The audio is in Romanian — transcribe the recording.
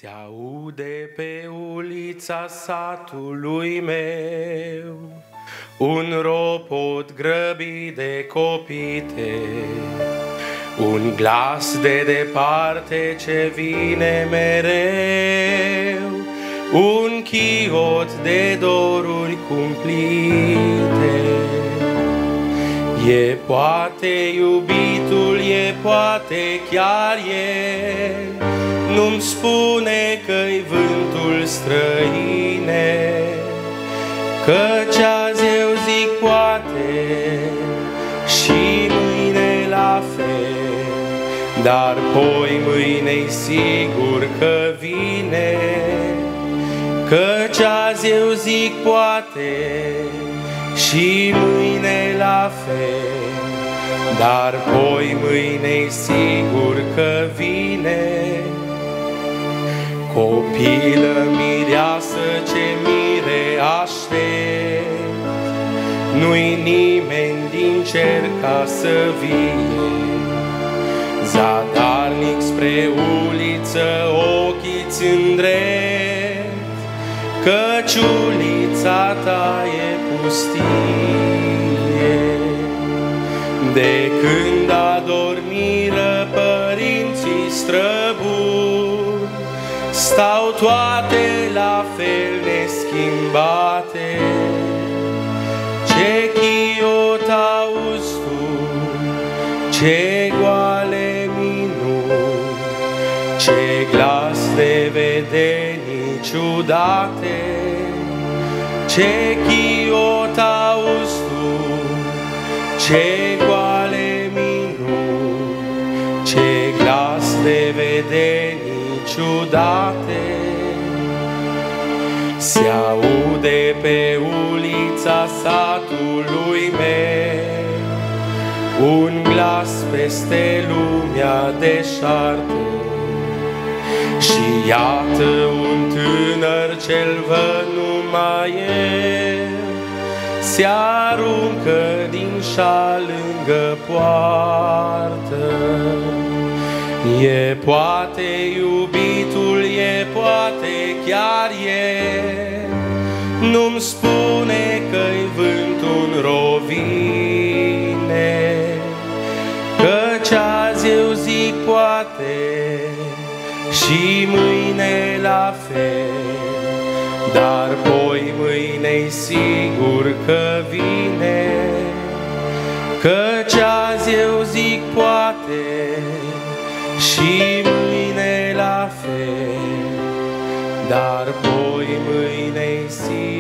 Se aude pe ulița satului meu un ropot grăbit de copite, un glas de departe ce vine mereu, un chiot de doruri cumplite. E poate iubitul, e poate chiar el, nu-mi spune că-i vântul străine, căci azi eu zic poate și mâine la fel, dar poi mâine-i sigur că vine, căci azi eu zic poate și mâine la fel, dar poi mâine-i sigur că vine. Copilă mireasă ce mire aștept, nu-i nimeni din cer ca să vie. Zadarnic spre uliță ochii-ți îndrept, căci ulița ta e pustie. De când adormiră părinții străbuni, stau toate la fel neschimbate. Ce chiot auzi tu, ce goale minuni, ce glas de vedenii ciudate. Ce chiot auzi tu, ce goale minuni, ce glas de vedenii ciudate. Se aude pe ulița satului meu un glas peste lumea deșartă, și iată un tânăr ce-l văd numai el, se aruncă din șal lângă poartă. E poate iubitul, e poate chiar el, nu-mi spune că-i vântul rovine, căci azi eu zic poate și mâine la fel, dar poi mâine-i sigur că vine, căci azi eu zic poate și mâine la fel, dar poi mâine-i sigur